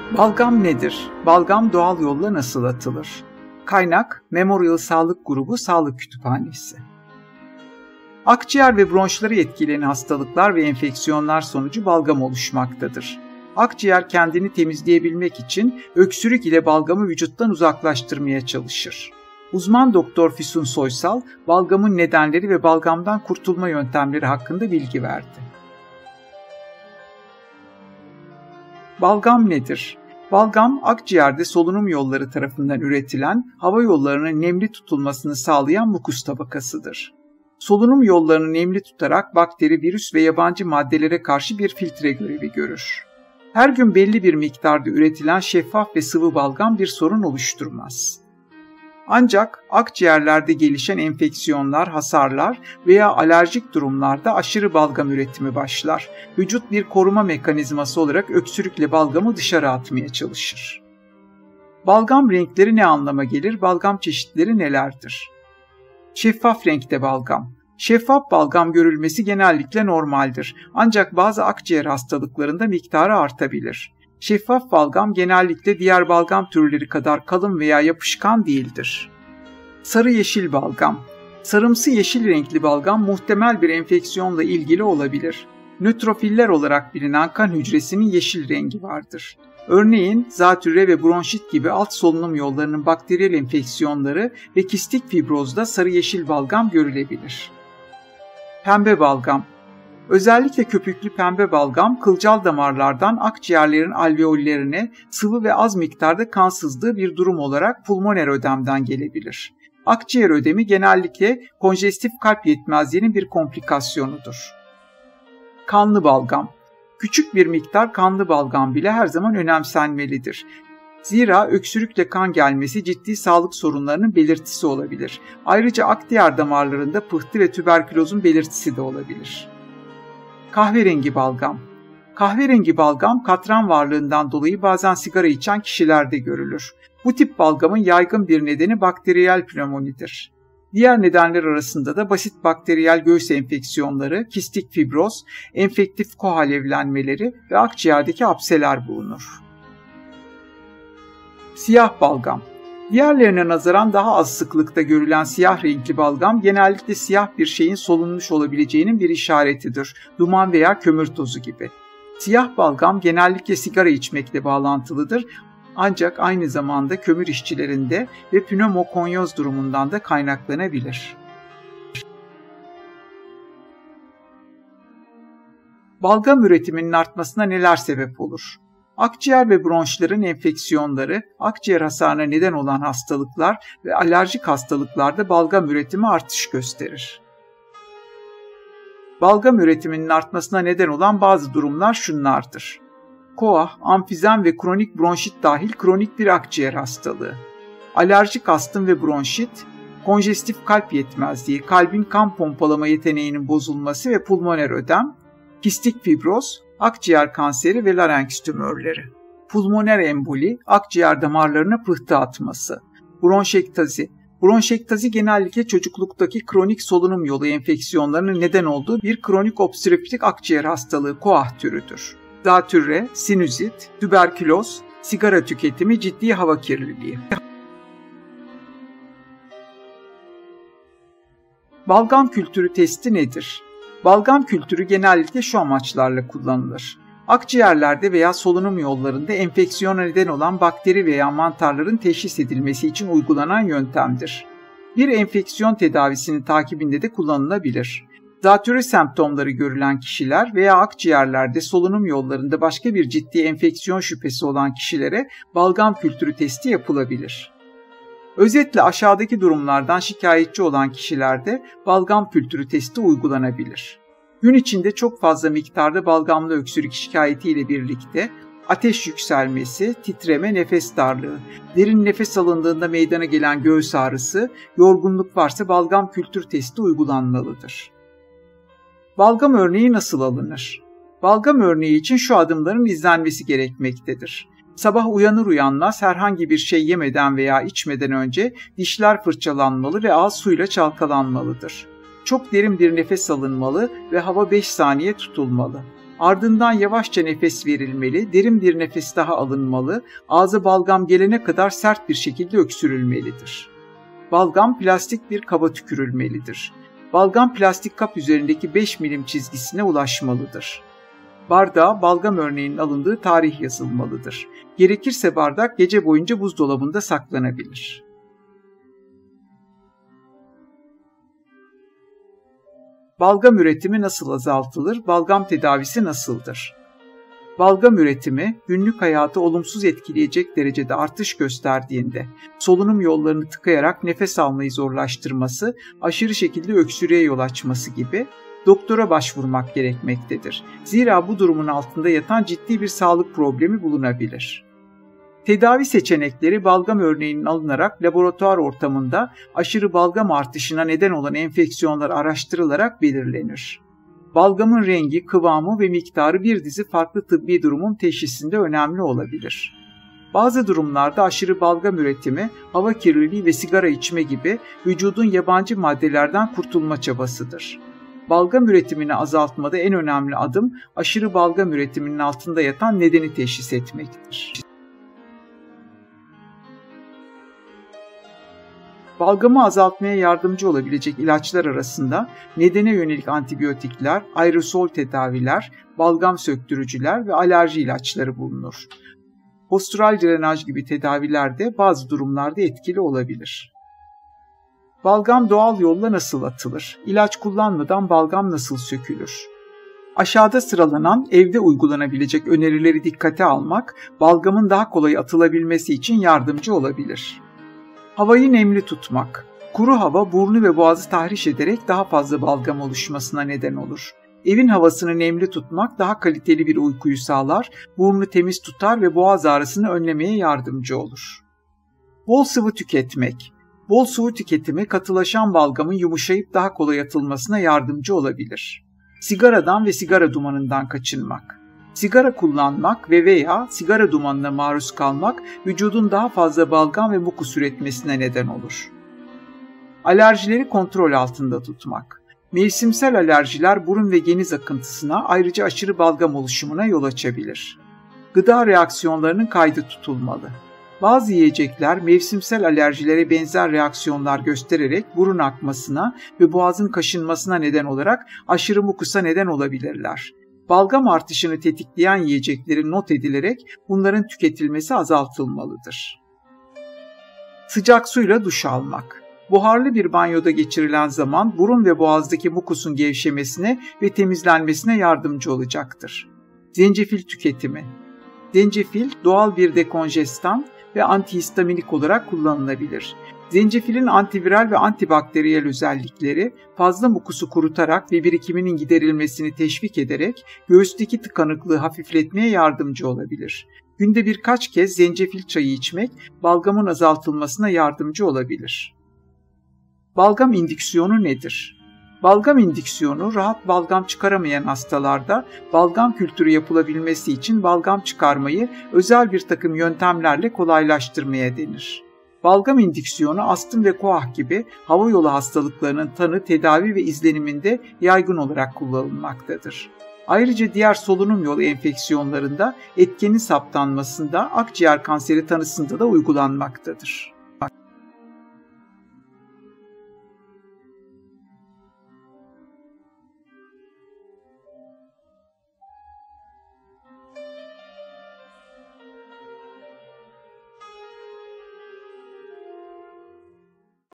Balgam nedir? Balgam doğal yolla nasıl atılır? Kaynak Memorial Sağlık Grubu Sağlık Kütüphanesi. Akciğer ve bronşları etkileyen hastalıklar ve enfeksiyonlar sonucu balgam oluşmaktadır. Akciğer kendini temizleyebilmek için öksürük ile balgamı vücuttan uzaklaştırmaya çalışır. Uzman Doktor Füsun Soysal, balgamın nedenleri ve balgamdan kurtulma yöntemleri hakkında bilgi verdi. Balgam nedir? Balgam, akciğerde solunum yolları tarafından üretilen, hava yollarının nemli tutulmasını sağlayan mukus tabakasıdır. Solunum yollarını nemli tutarak bakteri, virüs ve yabancı maddelere karşı bir filtre görevi görür. Her gün belli bir miktarda üretilen şeffaf ve sıvı balgam bir sorun oluşturmaz. Ancak akciğerlerde gelişen enfeksiyonlar, hasarlar veya alerjik durumlarda aşırı balgam üretimi başlar. Vücut bir koruma mekanizması olarak öksürükle balgamı dışarı atmaya çalışır. Balgam renkleri ne anlama gelir? Balgam çeşitleri nelerdir? Şeffaf renkte balgam. Şeffaf balgam görülmesi genellikle normaldir. Ancak bazı akciğer hastalıklarında miktarı artabilir. Şeffaf balgam genellikle diğer balgam türleri kadar kalın veya yapışkan değildir. Sarı yeşil balgam. Sarımsı yeşil renkli balgam muhtemel bir enfeksiyonla ilgili olabilir. Nötrofiller olarak bilinen kan hücresinin yeşil rengi vardır. Örneğin zatürre ve bronşit gibi alt solunum yollarının bakteriyel enfeksiyonları ve kistik fibrozda sarı yeşil balgam görülebilir. Pembe balgam. Özellikle köpüklü pembe balgam, kılcal damarlardan akciğerlerin alveollerine sıvı ve az miktarda kan sızdığı bir durum olarak pulmoner ödemden gelebilir. Akciğer ödemi genellikle konjestif kalp yetmezliğinin bir komplikasyonudur. Kanlı balgam. Küçük bir miktar kanlı balgam bile her zaman önemsenmelidir. Zira öksürükle kan gelmesi ciddi sağlık sorunlarının belirtisi olabilir. Ayrıca akciğer damarlarında pıhtı ve tüberkülozun belirtisi de olabilir. Kahverengi balgam. Kahverengi balgam katran varlığından dolayı bazen sigara içen kişilerde görülür. Bu tip balgamın yaygın bir nedeni bakteriyel pnömonidir. Diğer nedenler arasında da basit bakteriyel göğüs enfeksiyonları, kistik fibroz, enfektif koalevlenmeleri ve akciğerdeki apseler bulunur. Siyah balgam. Diğerlerine nazaran daha az sıklıkta görülen siyah renkli balgam genellikle siyah bir şeyin solunmuş olabileceğinin bir işaretidir. Duman veya kömür tozu gibi. Siyah balgam genellikle sigara içmekle bağlantılıdır. Ancak aynı zamanda kömür işçilerinde ve pnömokonyoz durumundan da kaynaklanabilir. Balgam üretiminin artmasına neler sebep olur? Akciğer ve bronşların enfeksiyonları, akciğer hasarına neden olan hastalıklar ve alerjik hastalıklarda balgam üretimi artış gösterir. Balgam üretiminin artmasına neden olan bazı durumlar şunlardır. KOAH, amfizem ve kronik bronşit dahil kronik bir akciğer hastalığı. Alerjik astım ve bronşit, konjestif kalp yetmezliği, kalbin kan pompalama yeteneğinin bozulması ve pulmoner ödem, kistik fibroz, akciğer kanseri ve larynx tümörleri. Pulmoner emboli, akciğer damarlarına pıhtı atması. Bronşektazi. Bronşektazi genellikle çocukluktaki kronik solunum yolu enfeksiyonlarının neden olduğu bir kronik obstrüktif akciğer hastalığı KOAH türüdür. Zatürre, sinüzit, tüberküloz, sigara tüketimi, ciddi hava kirliliği. Balgam kültürü testi nedir? Balgam kültürü genellikle şu amaçlarla kullanılır. Akciğerlerde veya solunum yollarında enfeksiyona neden olan bakteri veya mantarların teşhis edilmesi için uygulanan yöntemdir. Bir enfeksiyon tedavisinin takibinde de kullanılabilir. Zatürre semptomları görülen kişiler veya akciğerlerde solunum yollarında başka bir ciddi enfeksiyon şüphesi olan kişilere balgam kültürü testi yapılabilir. Özetle aşağıdaki durumlardan şikayetçi olan kişilerde balgam kültürü testi uygulanabilir. Gün içinde çok fazla miktarda balgamlı öksürük şikayetiyle birlikte ateş yükselmesi, titreme, nefes darlığı, derin nefes alındığında meydana gelen göğüs ağrısı, yorgunluk varsa balgam kültür testi uygulanmalıdır. Balgam örneği nasıl alınır? Balgam örneği için şu adımların izlenmesi gerekmektedir. Sabah uyanır uyanmaz herhangi bir şey yemeden veya içmeden önce dişler fırçalanmalı ve ağız suyla çalkalanmalıdır. Çok derin bir nefes alınmalı ve hava 5 saniye tutulmalı. Ardından yavaşça nefes verilmeli, derin bir nefes daha alınmalı, ağza balgam gelene kadar sert bir şekilde öksürülmelidir. Balgam plastik bir kaba tükürülmelidir. Balgam plastik kap üzerindeki 5 milim çizgisine ulaşmalıdır. Bardağa balgam örneğinin alındığı tarih yazılmalıdır. Gerekirse bardak gece boyunca buzdolabında saklanabilir. Balgam üretimi nasıl azaltılır? Balgam tedavisi nasıldır? Balgam üretimi, günlük hayatı olumsuz etkileyecek derecede artış gösterdiğinde, solunum yollarını tıkayarak nefes almayı zorlaştırması, aşırı şekilde öksürüğe yol açması gibi doktora başvurmak gerekmektedir. Zira bu durumun altında yatan ciddi bir sağlık problemi bulunabilir. Tedavi seçenekleri balgam örneğinin alınarak laboratuvar ortamında aşırı balgam artışına neden olan enfeksiyonlar araştırılarak belirlenir. Balgamın rengi, kıvamı ve miktarı bir dizi farklı tıbbi durumun teşhisinde önemli olabilir. Bazı durumlarda aşırı balgam üretimi, hava kirliliği ve sigara içme gibi vücudun yabancı maddelerden kurtulma çabasıdır. Balgam üretimini azaltmada en önemli adım aşırı balgam üretiminin altında yatan nedeni teşhis etmektir. Balgamı azaltmaya yardımcı olabilecek ilaçlar arasında nedene yönelik antibiyotikler, aerosol tedaviler, balgam söktürücüler ve alerji ilaçları bulunur. Postural drenaj gibi tedaviler de bazı durumlarda etkili olabilir. Balgam doğal yolla nasıl atılır? İlaç kullanmadan balgam nasıl sökülür? Aşağıda sıralanan evde uygulanabilecek önerileri dikkate almak, balgamın daha kolay atılabilmesi için yardımcı olabilir. Havayı nemli tutmak. Kuru hava burnu ve boğazı tahriş ederek daha fazla balgam oluşmasına neden olur. Evin havasını nemli tutmak daha kaliteli bir uykuyu sağlar, burnu temiz tutar ve boğaz ağrısını önlemeye yardımcı olur. Bol sıvı tüketmek. Bol sıvı tüketimi katılaşan balgamın yumuşayıp daha kolay atılmasına yardımcı olabilir. Sigaradan ve sigara dumanından kaçınmak. Sigara kullanmak veya sigara dumanına maruz kalmak vücudun daha fazla balgam ve mukus üretmesine neden olur. Alerjileri kontrol altında tutmak. Mevsimsel alerjiler burun ve geniz akıntısına, ayrıca aşırı balgam oluşumuna yol açabilir. Gıda reaksiyonlarının kaydı tutulmalı. Bazı yiyecekler mevsimsel alerjilere benzer reaksiyonlar göstererek burun akmasına ve boğazın kaşınmasına neden olarak aşırı mukusa neden olabilirler. Balgam artışını tetikleyen yiyeceklerin not edilerek bunların tüketilmesi azaltılmalıdır. Sıcak suyla duş almak. Buharlı bir banyoda geçirilen zaman burun ve boğazdaki mukusun gevşemesine ve temizlenmesine yardımcı olacaktır. Zencefil tüketimi. Zencefil doğal bir dekonjestan ve antihistaminik olarak kullanılabilir. Zencefilin antiviral ve antibakteriyel özellikleri fazla mukusu kurutarak ve birikiminin giderilmesini teşvik ederek göğüsteki tıkanıklığı hafifletmeye yardımcı olabilir. Günde birkaç kez zencefil çayı içmek balgamın azaltılmasına yardımcı olabilir. Balgam indüksiyonu nedir? Balgam indüksiyonu rahat balgam çıkaramayan hastalarda balgam kültürü yapılabilmesi için balgam çıkarmayı özel bir takım yöntemlerle kolaylaştırmaya denir. Balgam indüksiyonu astım ve koah gibi havayolu hastalıklarının tanı, tedavi ve izleniminde yaygın olarak kullanılmaktadır. Ayrıca diğer solunum yolu enfeksiyonlarında etkenin saptanmasında, akciğer kanseri tanısında da uygulanmaktadır.